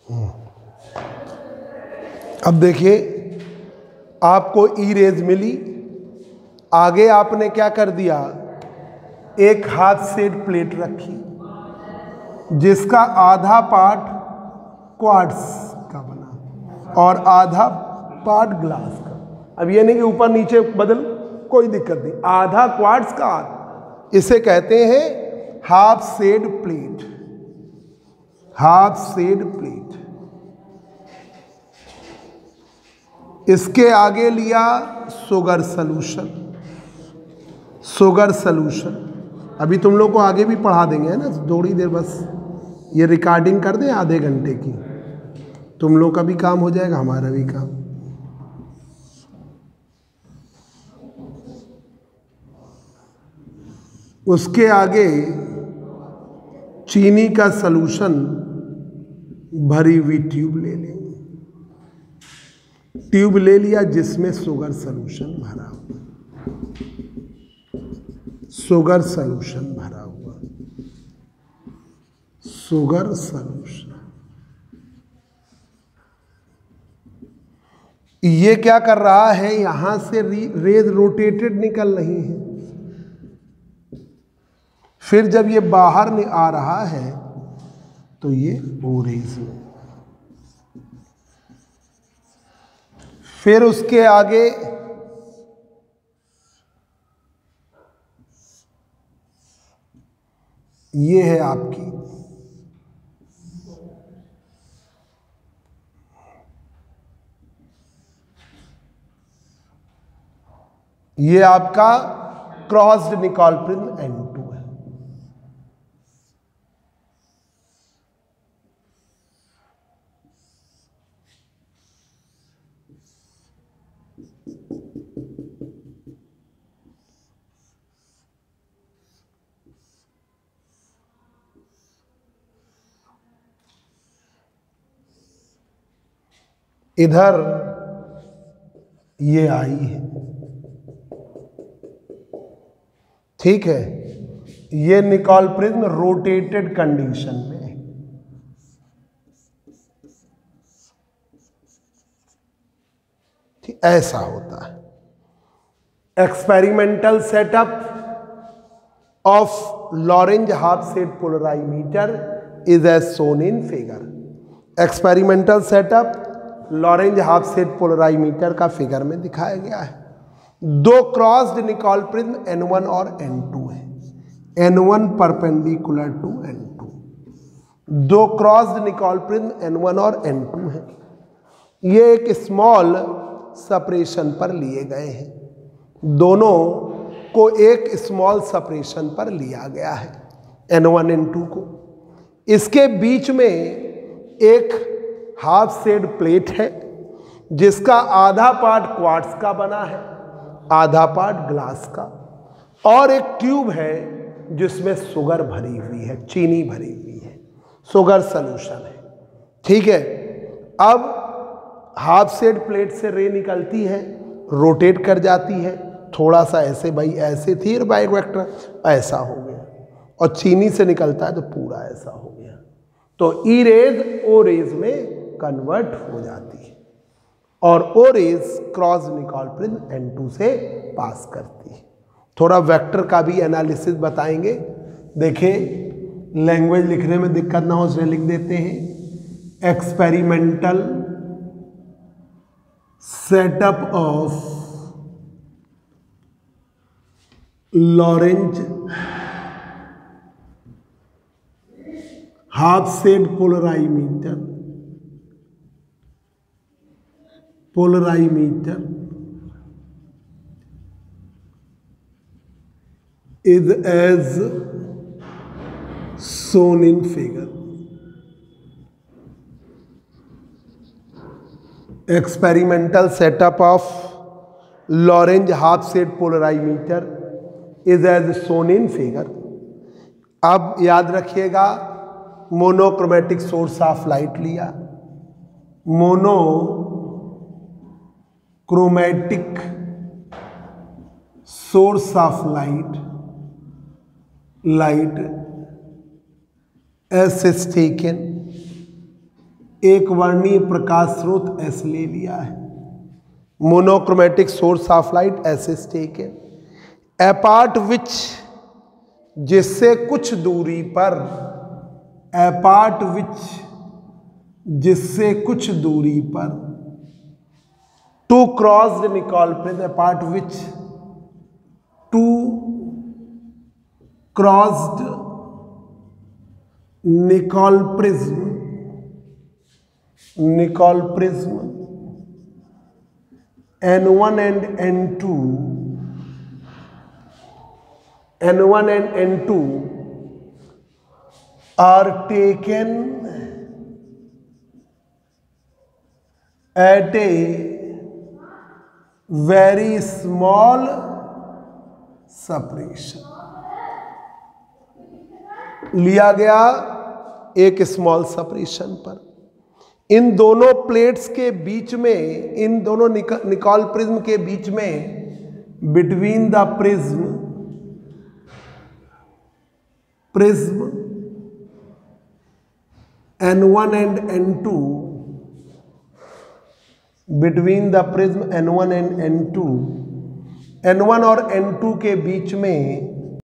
अब देखिए, आपको ई रेज मिली, आगे आपने क्या कर दिया, एक हाफ शेड प्लेट रखी जिसका आधा पार्ट क्वार्ट्ज का बना और आधा पार्ट ग्लास का। अब ये नहीं कि ऊपर नीचे बदल, कोई दिक्कत नहीं, आधा क्वार्ट्ज का, इसे कहते हैं half shade plate, half shade plate. इसके आगे लिया शुगर सॉल्यूशन, शुगर सॉल्यूशन। अभी तुम लोग को आगे भी पढ़ा देंगे, है ना, थोड़ी देर बस ये रिकॉर्डिंग कर दें आधे घंटे की, तुम लोग का भी काम हो जाएगा, हमारा भी काम। उसके आगे चीनी का सॉल्यूशन भरी हुई ट्यूब ले लेंगे, ट्यूब ले लिया जिसमें शुगर सॉल्यूशन भरा हुआ, शुगर सॉल्यूशन भरा हुआ, शुगर सॉल्यूशन। ये क्या कर रहा है, यहां से रेज रोटेटेड निकल रही है, फिर जब ये बाहर आ रहा है तो ये ओ रेज में, फिर उसके आगे ये है आपकी ये आपका क्रॉस्ड निकॉल प्रिज्म N2 है। इधर ये आई है, ठीक है, ये निकॉल प्रिज्म रोटेटेड कंडीशन में है। ठीक, ऐसा होता है। Experimental setup of Laurent half shade polarimeter is as shown in figure. Experimental setup Laurent half shade polarimeter का फिगर में दिखाया गया है। दो क्रॉस्ड निकॉल प्रिज्म N1 और N2 है, N1 परपेंडिकुलर टू N2, दो क्रॉस्ड निकॉल प्रिज्म N1 और N2 है। ये एक स्मॉल सेपरेशन पर लिए गए हैं, दोनों को एक स्मॉल सेपरेशन पर लिया गया है, N1 N2 को। इसके बीच में एक हाफ शेड प्लेट है जिसका आधा पार्ट क्वार्ट्ज का बना है, आधा पार्ट ग्लास का, और एक ट्यूब है जिसमें शुगर भरी हुई है, चीनी भरी हुई है, शुगर सॉल्यूशन है। ठीक है, अब हाफ शेड प्लेट से रे निकलती है, रोटेट कर जाती है, थोड़ा सा ऐसे, भाई ऐसे थी बाइवेक्टर, ऐसा हो गया, और चीनी से निकलता है तो पूरा ऐसा हो गया, तो ई रेज ओ रेज में कन्वर्ट हो जाती है और O rays cross Nicol prism N2 से पास करती है। थोड़ा वेक्टर का भी एनालिसिस बताएंगे। देखें, लैंग्वेज लिखने में दिक्कत ना हो इसलिए लिख देते हैं, experimental setup of Laurent half shade polarimeter is as shown in figure. Experimental setup of Lorentz half shade polarimeter is as shown in figure. अब याद रखिएगा, मोनोक्रोमेटिक सोर्स ऑफ लाइट लिया, monochromatic source of light S is taken एक वर्णीय प्रकाश स्रोत S ले लिया है। Monochromatic source of light S is taken. Apart which, जिससे कुछ दूरी पर, अपार्ट विच, जिससे कुछ दूरी पर, two crossed Nicol prism, apart which two crossed Nicol prism, Nicol prism N1 and N2, N1 and N2 are taken at a very small separation, लिया गया एक स्मॉल सेपरेशन पर। इन दोनों प्लेट्स के बीच में, इन दोनों निकॉल प्रिज्म के बीच में, between the prism, prism N1 and N2, between the prism N1 and N2, N1 और N2 के बीच में